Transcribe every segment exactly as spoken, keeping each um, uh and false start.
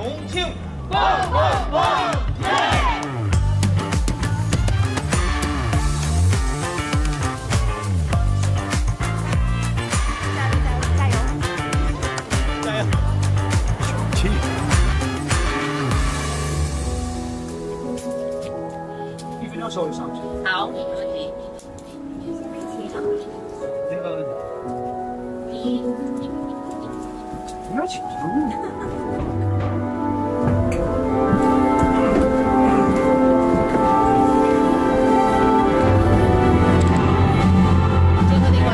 重庆棒棒棒！耶！加油加油加油！加油！重庆。 手就上去。好，没问题。那个，不要紧张。这个定位。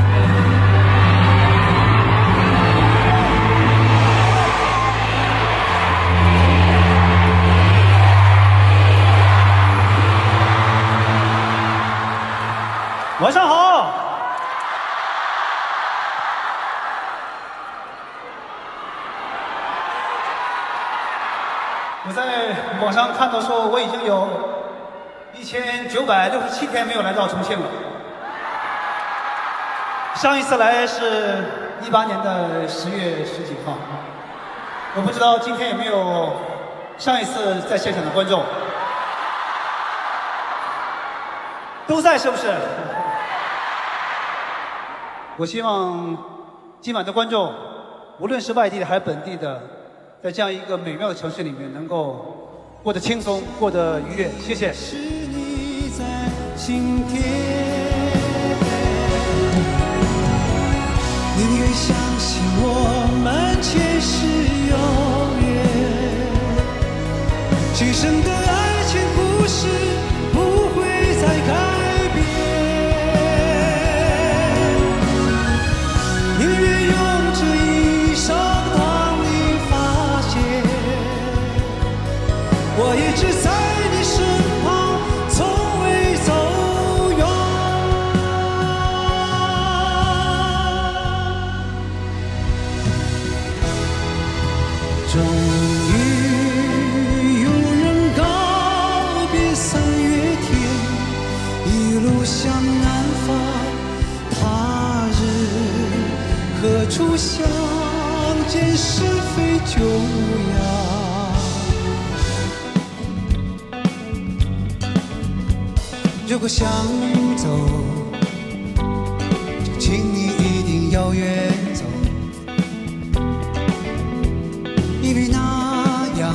晚上好。我在网上看到说，我已经有一千九百六十七天没有来到重庆了。上一次来是一八年的十月十几号，我不知道今天有没有上一次在现场的观众。都在是不是？我希望今晚的观众，无论是外地的还是本地的，在这样一个美妙的城市里面，能够过得轻松，过得愉悦。谢谢。是你在今天，宁愿相信我们前世有缘，今生的爱情故事不会再改。 我一直在你身旁，从未走远。终于有人告别三月天，一路向南方，他日何处相见，是非久遥。 如果想走，就请你一定要远走，因为那样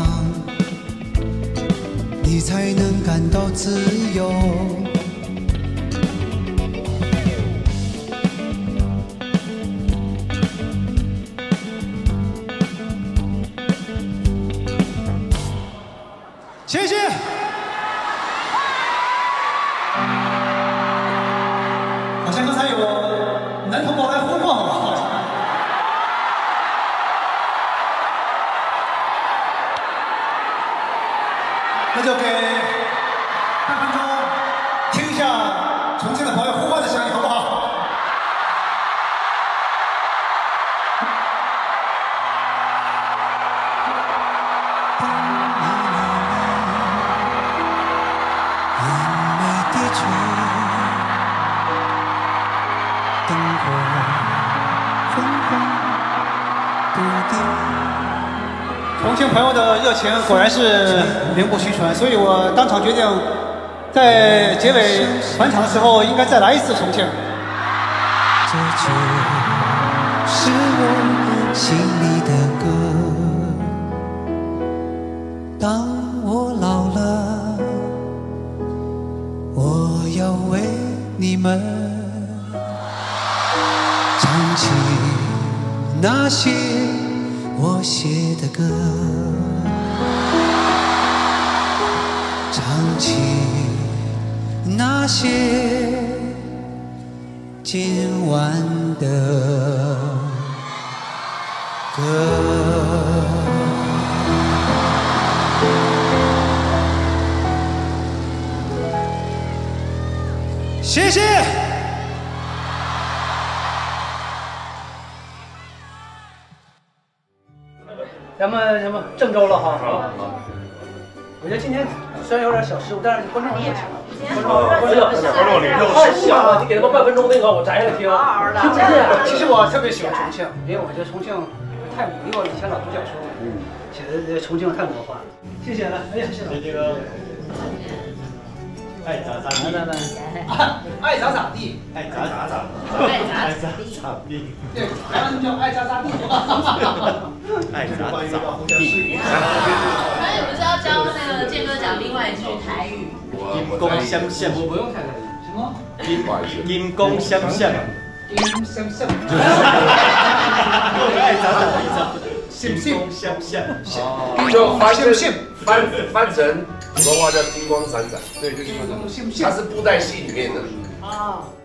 你才能感到自由。谢谢。 好像刚才有男同胞来呼唤我，那就给半分钟听一下重庆的朋友呼唤的声音，好不好？重庆朋友的热情果然是名不虚传，所以我当场决定，在结尾返场的时候应该再来一次重庆。这就是我心里的歌，当我老了，我要为你们唱起那些。 我写的歌，唱起那些今晚的歌。谢谢。 咱们咱们郑州了哈，我觉得今天虽然有点小失误，但是观众热情，观众观众观众有太响了，你给他们半分钟那个，我摘下来听，听不见。其实我特别喜欢重庆，因为我觉得重庆太因为我以前老读小说，嗯，其实这重庆太魔幻了。谢谢了，哎呀，谢谢。这个爱咋咋地，来来来，爱咋咋地，爱咋咋咋，爱咋咋地。对，台湾叫爱咋咋地。爱咋咋地。 刚才你不是要教那个健哥讲另外一句台语？ 金光闪闪， 我不用太台语。什么？ 金金光闪闪。 金闪闪。 爱咋咋地。金光闪闪。 就翻翻翻成普通话叫金光闪闪。对，就金光闪闪。它是布袋戏里面的。啊。